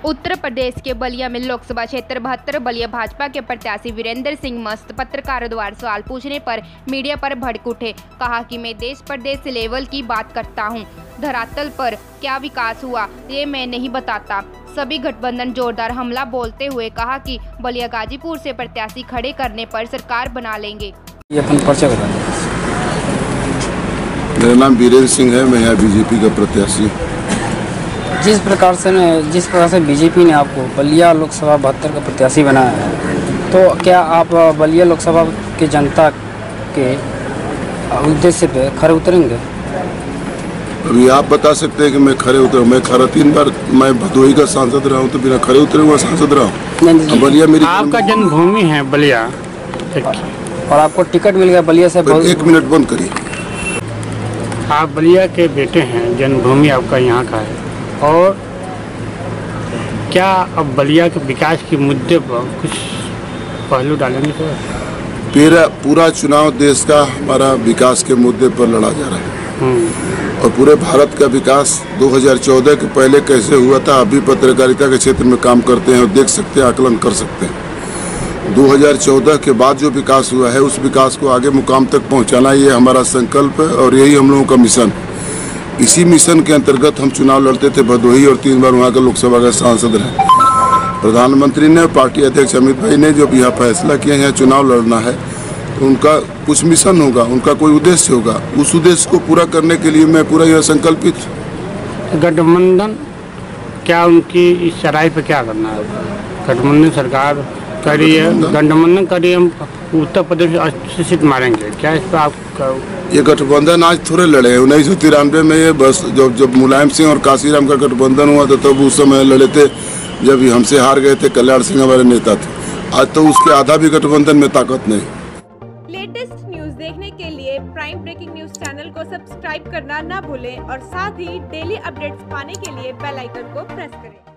उत्तर प्रदेश के बलिया में लोकसभा क्षेत्र 72 बलिया भाजपा के प्रत्याशी वीरेंद्र सिंह मस्त पत्रकारों द्वारा सवाल पूछने पर मीडिया पर भड़क उठे। कहा कि मैं देश प्रदेश लेवल की बात करता हूं, धरातल पर क्या विकास हुआ ये मैं नहीं बताता। सभी गठबंधन जोरदार हमला बोलते हुए कहा कि बलिया गाजीपुर से प्रत्याशी खड़े करने पर सरकार बना लेंगे। मेरा नाम वीरेंद्र सिंह है, मैं यहाँ बीजेपी का प्रत्याशी। जिस प्रकार से बीजेपी ने आपको बलिया लोकसभा 72 का प्रत्याशी बनाया है, तो क्या आप बलिया लोकसभा की जनता के उद्देश्य पे खरे उतरेंगे? अभी आप बता सकते हैं कि मैं खरे उतरूँ? मैं खरा 3 बार मैं भदोही का सांसद रहा हूँ, तो बिना खरे उतरे हुआ सांसद रहा हूँ। बलिया मेरी आपका जन्मभूमि है बलिया, और आपको टिकट मिल गया बलिया से। 1 मिनट बंद करिए। आप बलिया के बेटे हैं, जन्मभूमि आपका यहाँ का है, और क्या अब बलिया के विकास के मुद्दे पर कुछ पहलू डालेंगे? तो पूरा चुनाव देश का हमारा विकास के मुद्दे पर लड़ा जा रहा है, और पूरे भारत का विकास 2014 के पहले कैसे हुआ था, अभी पत्रकारिता के क्षेत्र में काम करते हैं और देख सकते हैं, आकलन कर सकते हैं। 2014 के बाद जो विकास हुआ है, उस विकास को आगे मुकाम तक पहुंचाना, ये हमारा संकल्प है और यही हम लोगों का मिशन। इसी मिशन के अंतर्गत हम चुनाव लड़ते थे भदोही, और 3 बार वहाँ का लोकसभा का सांसद रहे। प्रधानमंत्री ने, पार्टी अध्यक्ष अमित भाई ने जब यह फैसला किया यहाँ चुनाव लड़ना है, तो उनका कुछ मिशन होगा, उनका कोई उद्देश्य होगा। उस उद्देश्य को पूरा करने के लिए मैं पूरा यह संकल्पित। गठबंधन क्या उनकी इस चढ़ाई पे क्या करना है? गठबंधन सरकार करी है, गठबंधन करी, हम उत्तर प्रदेश में 80 सीट मारेंगे, क्या इस पर आप? ये गठबंधन आज थोड़े लड़े हैं। 1993 में ये बस जब मुलायम सिंह और काशीराम का गठबंधन हुआ था, तब उस समय लड़े थे, जब हमसे हार गए थे। कल्याण सिंह हमारे नेता थे। आज तो उसके आधा भी गठबंधन में ताकत नहीं। लेटेस्ट न्यूज देखने के लिए प्राइम ब्रेकिंग न्यूज चैनल को सब्सक्राइब करना ना भूलें और साथ ही डेली अपडेट्स पाने के लिए बेल आइकन को प्रेस करें।